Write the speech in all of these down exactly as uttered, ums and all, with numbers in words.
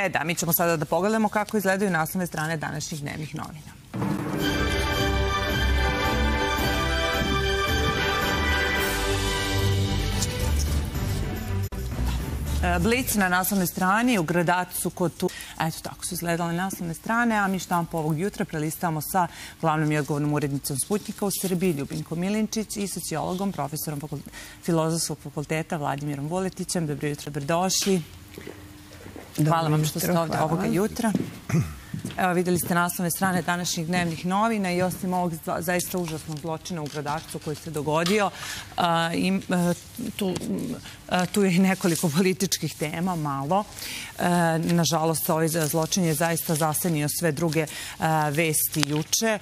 E da, mi ćemo sada da pogledamo kako izgledaju naslovne strane današnjih dnevnih novina. Blic na naslovnoj strani u Gradacu kod tu... Eto, tako su izgledale naslovne strane, a mi štampu ovog jutra prelistamo sa glavnom i odgovornom urednicom Sputnika u Srbiji, Ljubinkom Milinčić, i sociologom, profesorom Filozofskog fakulteta Vladimirom Vuletićem. Dobro jutro, dobrodošli. Hvala vam što ste ovdje ovoga jutra. Evo, videli ste naslovne strane današnjih dnevnih novina i osim ovog zaista užasnog zločina u Gradačcu koji se dogodio, tu je i nekoliko političkih tema, malo. Nažalost, ovaj zločin je zaista zasenio sve druge vesti juče.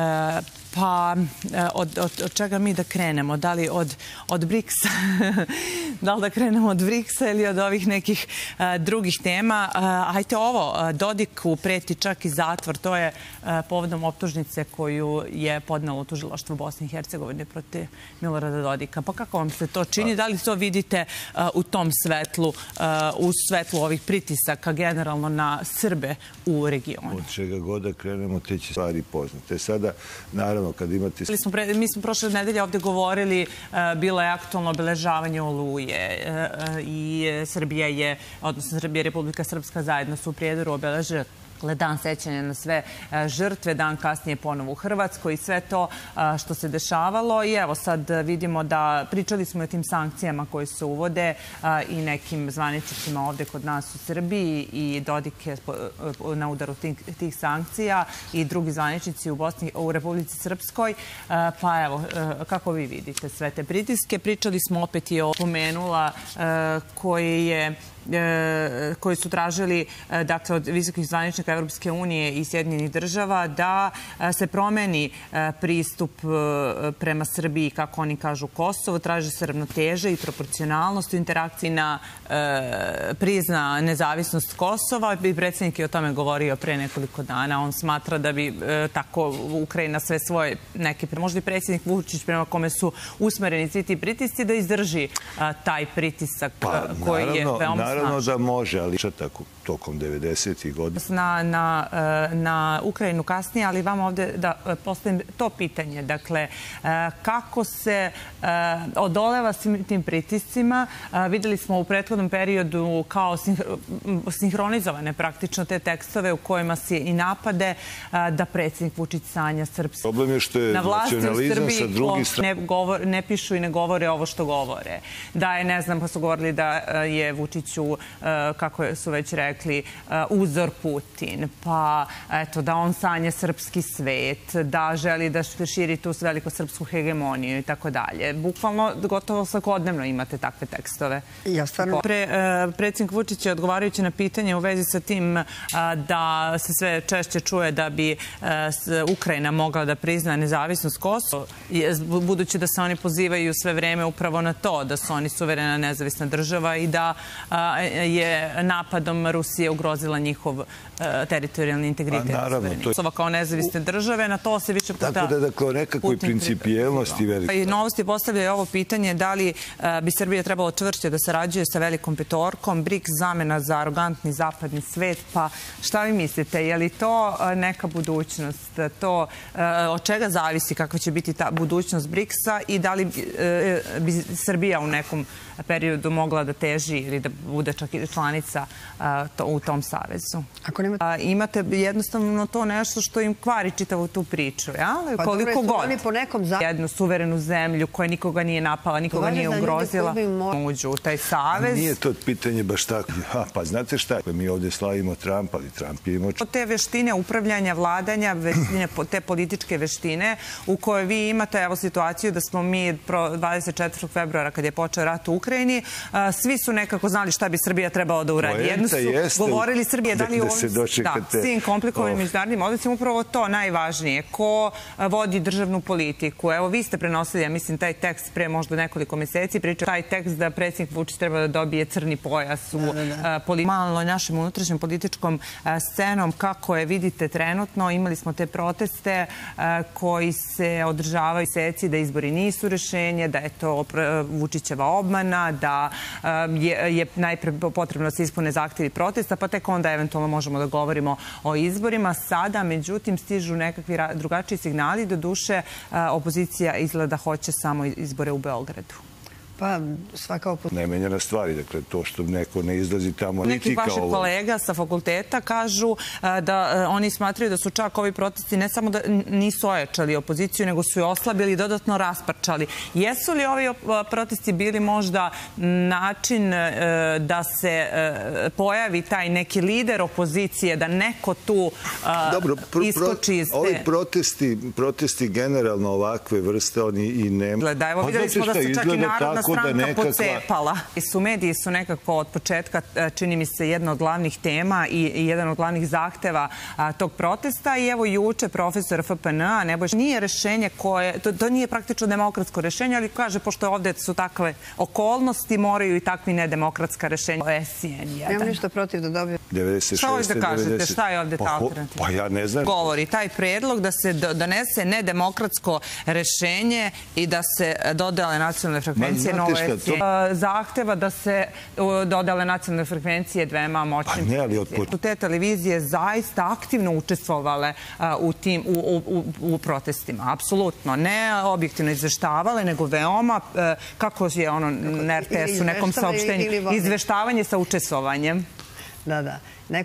Pa, od čega mi da krenemo? Da li od Briksa? Da li da krenemo od Briksa ili od ovih nekih drugih tema? Hajte ovo, Dodiku preti čak i zatvor. To je povodom optužnice koju je podnelo tužilaštvo Bosne i Hercegovine protiv Milorada Dodika. Pa kako vam se to čini? Da li to vidite u tom svetlu, u svetlu ovih pritisaka generalno na Srbe u regionu? Od čega god da krenemo, te će stvari poznate. Sada, naravno, kad imate... Mi smo prošle nedelje ovdje govorili, bilo je aktualno obeležavanje Oluje i Srbija je, odnosno Srbija i Republika Srpska zajedno su u Prijedoru obeležili dan sećanja na sve žrtve, dan kasnije ponovo u Hrvatskoj i sve to što se dešavalo. I evo sad vidimo da pričali smo o tim sankcijama koje se uvode i nekim zvaničnicima ovdje kod nas u Srbiji i Dodik je na udaru tih sankcija i drugi zvaničnici u Republici Srpskoj. Pa evo, kako vi vidite sve te pritiske? Pričali smo opet i o pomenula koje je koji su tražili dakle, od visokih zvaničnika Evropske unije i Sjedinjenih država da se promeni pristup prema Srbiji, kako oni kažu, Kosovo. Traže se ravnoteže i proporcionalnost u interakciji na prizna nezavisnost Kosova. I predsjednik je o tome govorio pre nekoliko dana. On smatra da bi tako Ukrajina sve svoje neke, možda i predsjednik Vučić prema kome su usmereni svi ti pritisci, da izdrži taj pritisak koji je veoma Naravno da može, ali tako tokom devedesetih godina. Na Ukrajinu kasnije, ali vam ovdje da postavim to pitanje. Dakle, kako se odoleva svim tim pritiscima? Videli smo u prethodnom periodu kao sinhronizovane praktično te tekstove u kojima se i napade da predsjednik Vučić sanja srpski. Problem je što je nacionalizam sa drugi strane. Ne pišu i ne govore ovo što govore. Da je, ne znam, pa su govorili da je Vučiću, kako su već rekli, uzor Putin, pa eto, da on sanje srpski svet, da želi da širi tu velikosrpsku hegemoniju i tako dalje. Bukvalno, gotovo svakodnevno imate takve tekstove. Ja stvarno... Predsjednik Vučić je odgovarajući na pitanje u vezi sa tim da se sve češće čuje da bi Ukrajina mogla da prizna nezavisnost Kosova, budući da se oni pozivaju sve vreme upravo na to, da su oni suverena nezavisna država i da je napadom Rusije ugrozila njihov teritorijalni integritet. Kosova kao nezavisne države, na to se više puta... Tako da, dakle, o nekakvoj principijelnosti velike. I Novosti postavljaju ovo pitanje da li bi Srbija trebalo čvršće da sarađuje sa velikom petorkom, Briks zamena za arogantni zapadni svet, pa šta vi mislite, je li to neka budućnost? To od čega zavisi kakva će biti ta budućnost Briksa i da li bi Srbija u nekom periodu mogla da teži ili da bude čak i članica u tom savezu? Imate jednostavno to nešto što im kvari čitavu tu priču, ja? Koliko god jednu suverenu zemlju koja nikoga nije napala, nikoga nije ugrozila, uđu u taj savez. Nije to pitanje baš tako. Pa znate šta? Mi ovdje slavimo Trump, ali Trump je imao... Te veštine upravljanja, vladanja, te političke veštine u kojoj vi imate evo situaciju da smo mi dvadeset četvrtog februara kad je počeo rat u Ukrajini, svi su nekako znali šta bi Srbija trebala da uradi. Jedno su govorili Srbije da li u ovom pričekate... Da, svim komplikovanim međunarodnim odnosima, upravo to najvažnije. Ko vodi državnu politiku? Evo, vi ste prenosili, ja mislim, taj tekst pre možda nekoliko meseci, priča taj tekst da predsjednik Vučić treba da dobije crni pojas u malo našem unutrašnjem političkom scenom. Kako je, vidite, trenutno, imali smo te proteste koji se održavaju meseci, da izbori nisu rešenje, da je to Vučićeva obmana, da je najpre potrebno da se ispune zahtjevi protesta, pa tek onda eventualno možemo da govorimo o izborima. Sada, međutim, stižu nekakvi drugačiji signali. Do duše, opozicija izgleda da hoće samo izbore u Beogradu. Pa, svaka opozicija. Nemenjena stvari, dakle, to što neko ne izlazi tamo... Neki vaših kolega sa fakulteta kažu da oni smatraju da su čak ovi protesti ne samo da nisu ojačali opoziciju, nego su je oslabili i dodatno rasparčali. Jesu li ovi protesti bili možda način da se pojavi taj neki lider opozicije, da neko tu iskoči iz te... Ovi protesti generalno ovakve vrste, oni i ne... Da, evo, vidjeli smo da se čak i Narodna stranka pocepala. Mediji su nekako od početka, čini mi se, jedna od glavnih tema i jedan od glavnih zahteva tog protesta. I evo juče profesor F P N-a Nebojša nije rešenje koje, to nije praktično demokratsko rešenje, ali kaže, pošto ovde su takve okolnosti, moraju i takvi nedemokratska rešenja. Nemam ništa protiv da dobijem. Šta hoćete da kažete? Šta je ovde ta alternativa? Pa ja ne znam. Govori taj predlog da se donese nedemokratsko rešenje i da se dodele nacionalne frekvencije zahteva da se dodale nacionalne frekvencije dvema moćnim televizijama. Te televizije zaista aktivno učestvovale u protestima. Apsolutno. Ne objektivno izveštavale, nego veoma, kako je ono na R T S-u, nekom saopštenju, izveštavanje sa učestvovanjem. Da, da.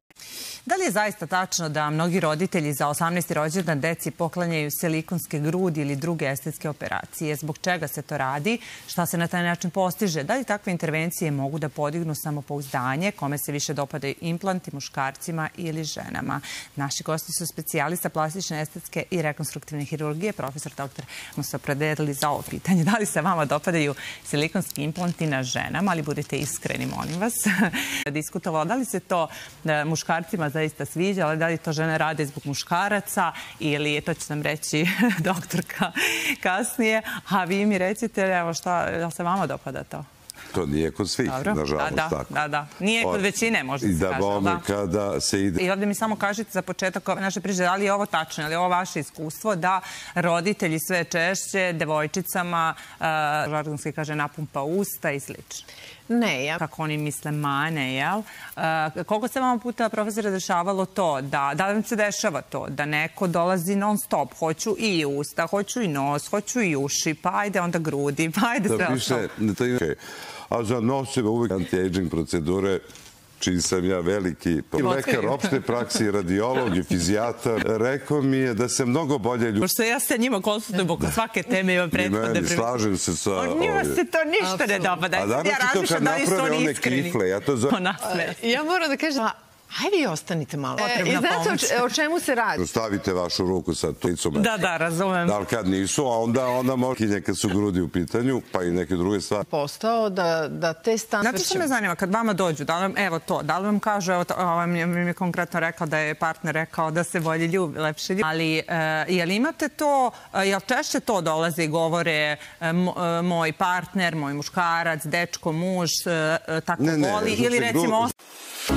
Da li je zaista tačno da mnogi roditelji za osamnaesti rođendan deci poklanjaju silikonske grudi ili druge estetske operacije? Zbog čega se to radi? Šta se na taj način postiže? Da li takve intervencije mogu da podignu samopouzdanje? Kome se više dopadaju implanti, muškarcima ili ženama? Naši gosti su specijalista plastične, estetske i rekonstruktivne hirurgije. Profesor doktor smo se opredelili za ovo pitanje. Da li se vama dopadaju silikonski implanti na ženama? Ali budite iskreni, molim vas. Diskutovalo da li se to muškarcima zaista sviđa, ali da li to žene rade zbog muškaraca ili, to će nam reći doktorka kasnije, a vi mi recite, evo šta, da se vama dopada to? To nije kod svih, nažalost, tako. Da, da. Nije kod većine, možda se kaže. I da bome kada se ide... I ovdje mi samo kažete za početak naše priče, da li je ovo tačno, ali je ovo vaše iskustvo da roditelji sve češće devojčicama, žargonski kaže, napumpa usta i slično? Ne, ja... Kako oni misle mane, jel? Koliko se vam puta, profesore, dešavalo to? Da li vam se dešava to? Da neko dolazi non stop, hoću i usta, hoću i nos, hoću i uši, pa ajde onda grudi, pa ajde sve ostalo. A za noseve uvijek anti-aging procedure, čiji sam ja veliki lekar opšte praksi, radiolog i fizijatar, rekao mi je da se mnogo bolje ljudi... Pošto ja se njima konsultujem oko svake teme i vam prethodne... I meni, slažem se sa... Njima se to ništa ne dopada. A danas to kad naprave one kifle, ja to zovem... Ja moram da kažem... Ajde vi ostanite malo. I znate o čemu se radi? Stavite vašu ruku sa licom. Da, da, razumem. Da li kad nisu, a onda možda kad su grudi u pitanju, pa i neke druge stvari. Postao da te stan... Znate što me zanima, kad vama dođu, evo to, da li vam kažu, evo mi je konkretno rekao da je partner rekao da se bolje ljubi, lepše ljubi, ali jel imate to, jel češće to dolaze i govore moj partner, moj muškarac, dečko, muž, tako voli, ili recimo...